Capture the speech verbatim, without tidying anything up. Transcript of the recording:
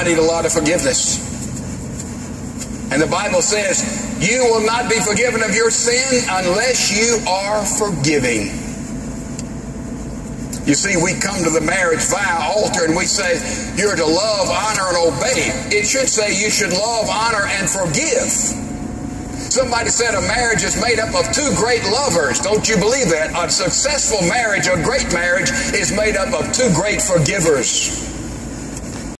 need a lot of forgiveness. And the Bible says, you will not be forgiven of your sin unless you are forgiving. You see, we come to the marriage vow altar and we say, you're to love, honor, and obey. It should say you should love, honor, and forgive. Somebody said a marriage is made up of two great lovers. Don't you believe that? A successful marriage, a great marriage, is made up of two great forgivers.